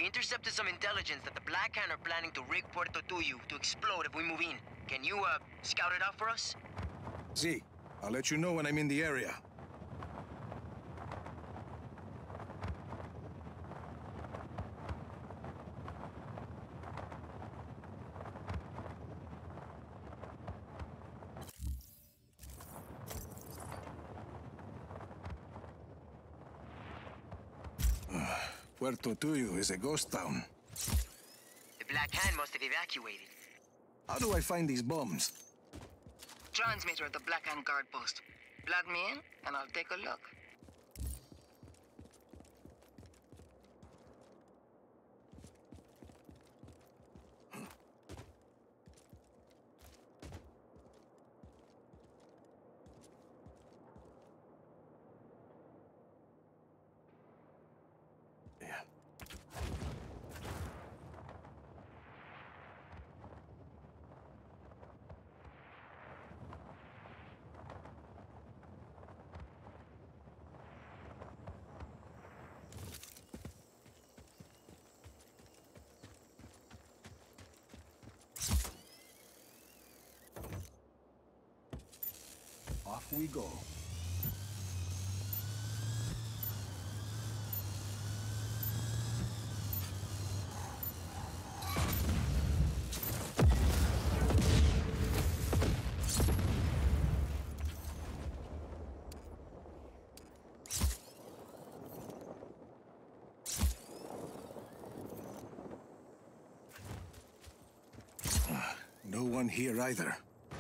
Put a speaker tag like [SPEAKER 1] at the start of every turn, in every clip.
[SPEAKER 1] We intercepted some intelligence that the Black Hand are planning to rig Puerto Tullu to explode if we move in. Can you, scout it out for us?
[SPEAKER 2] See, I'll let you know when I'm in the area. Puerto Tullu is a ghost town.
[SPEAKER 1] The Black Hand must have evacuated.
[SPEAKER 2] How do I find these bombs?
[SPEAKER 3] Transmitter at the Black Hand guard post. Plug me in, and I'll take a look.
[SPEAKER 2] Off we go. No one here either.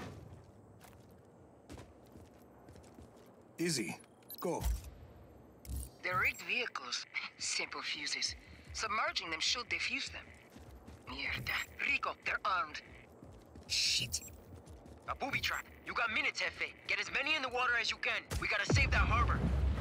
[SPEAKER 2] Easy. Go.
[SPEAKER 3] They're rigged vehicles. Simple fuses. Submerging them should defuse them. Mierda. Rico, they're armed.
[SPEAKER 1] Shit. A booby trap. You got minutes, Jefe. Get as many in the water as you can. We gotta save that harbor.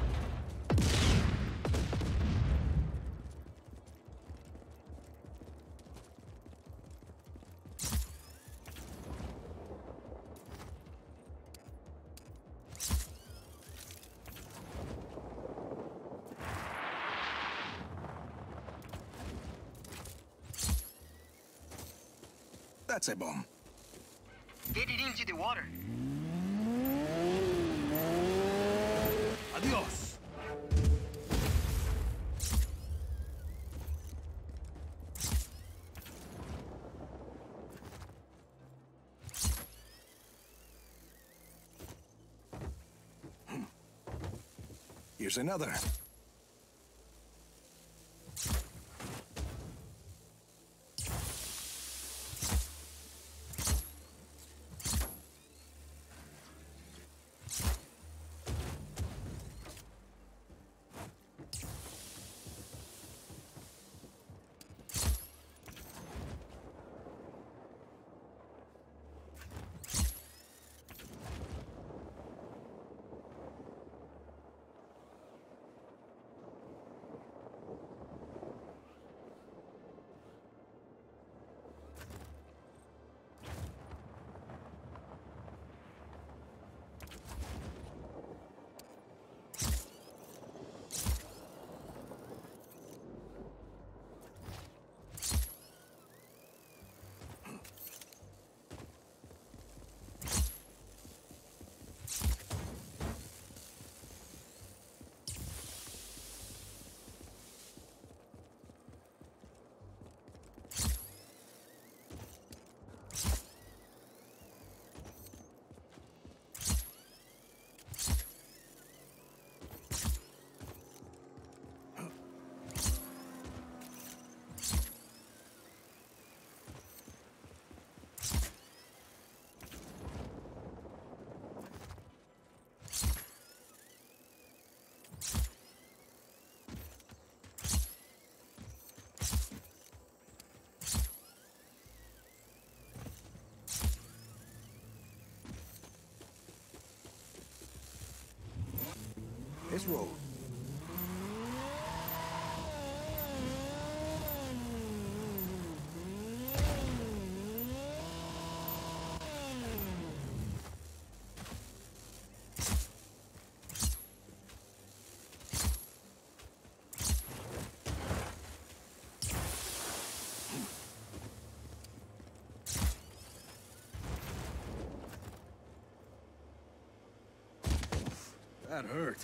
[SPEAKER 2] That's a bomb.
[SPEAKER 1] Get it into the water.
[SPEAKER 2] Adios. Here's another. Let's roll. That hurt.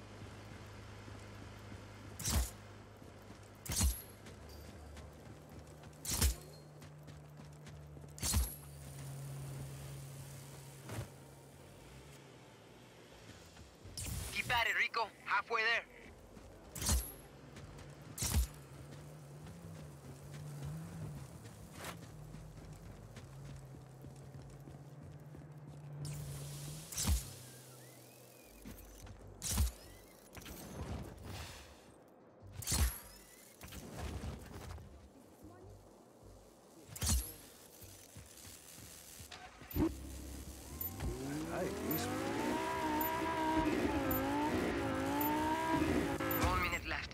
[SPEAKER 1] Keep at it, Rico. Halfway there.
[SPEAKER 2] Ay, this
[SPEAKER 3] 1 minute left.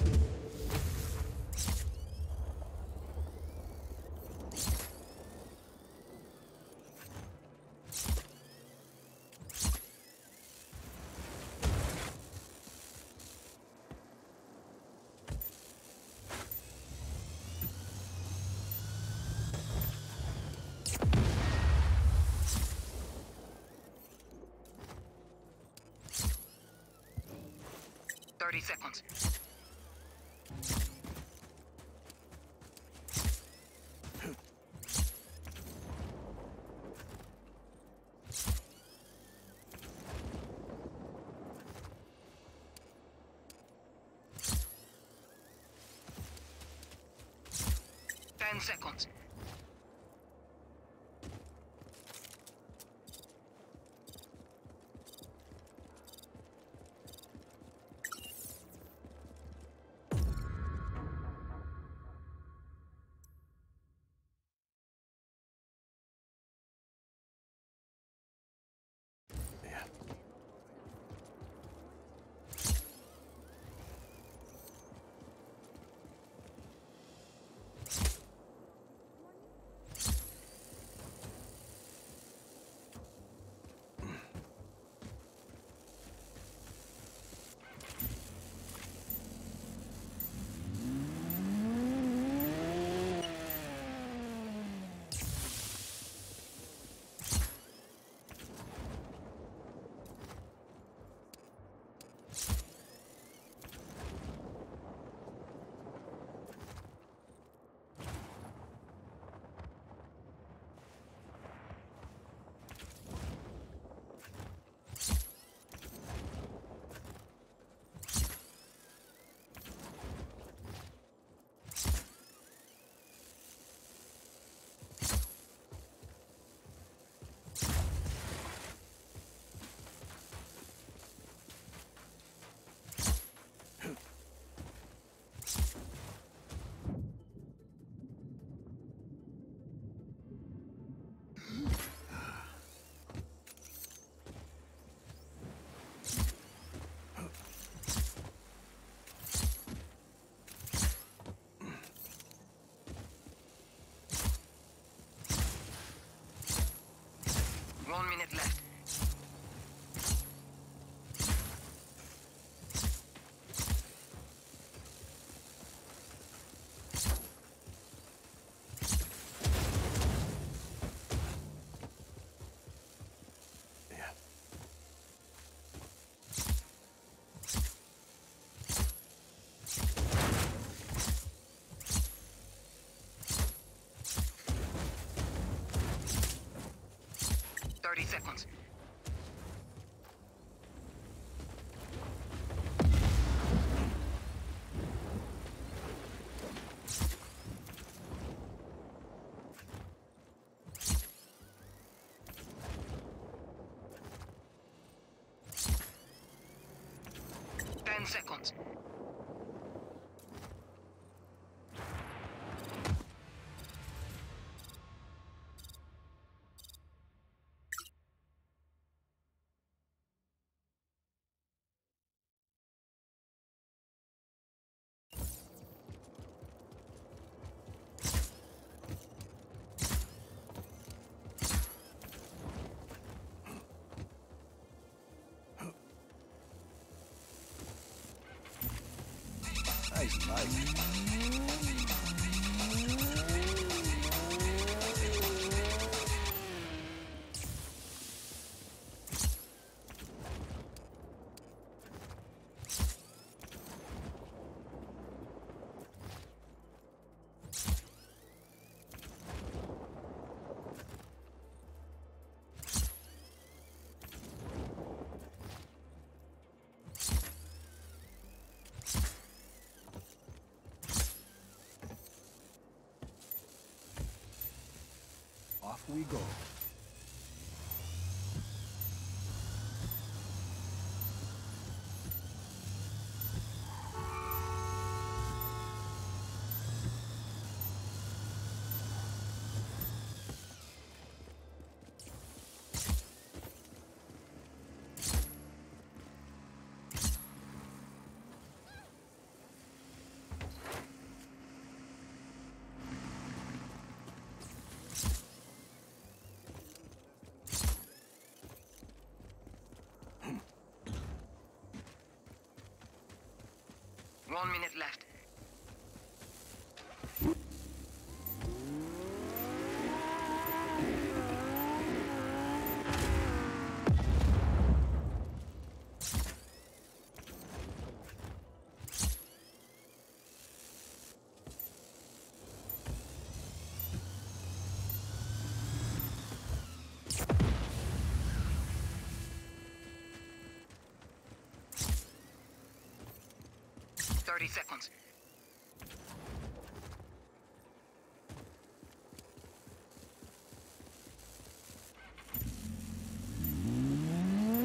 [SPEAKER 3] Seconds. Ten seconds.
[SPEAKER 2] yeah.
[SPEAKER 3] One minute left.
[SPEAKER 2] Yeah.
[SPEAKER 3] 30 seconds. Ten seconds.
[SPEAKER 2] Nice, nice. Off we go.
[SPEAKER 3] One minute left. Seconds.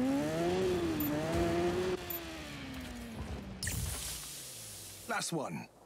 [SPEAKER 2] Last one.